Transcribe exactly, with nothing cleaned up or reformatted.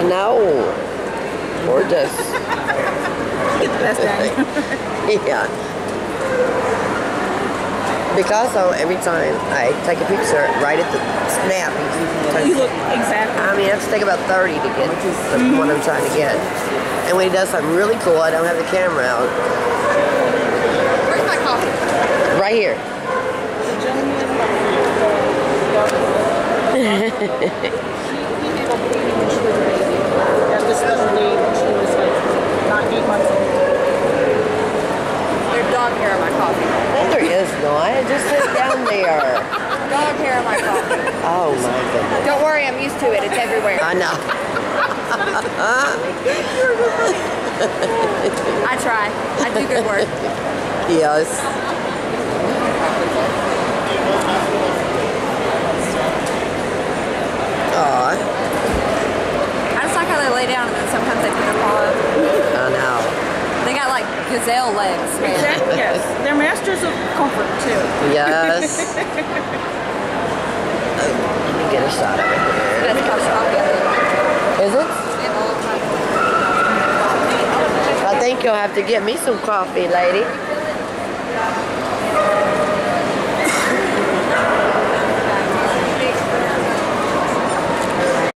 know. Gorgeous. Get the best out. Yeah. Because so every time I take a picture, right at the snap, You look exactly. I mean, I have to take about thirty to get the mm-hmm. what I'm trying to get. And when he does something really cool, I don't have the camera out. Where's my coffee? Right here. There's dog hair on my coffee. No, there is not. Just sit down there. Dog hair on my coffee. Oh my goodness. Don't worry, I'm used to it. It's everywhere. I know. I try. I do good work. Yes. Aw. I just like how they lay down and then sometimes they put their paw up. I know. They got like gazelle legs. Exactly. Yes. They're masters of comfort too. Yes. Oh, let me get a shot of it here. That's how coffee. Is it? I think you'll have to get me some coffee, lady.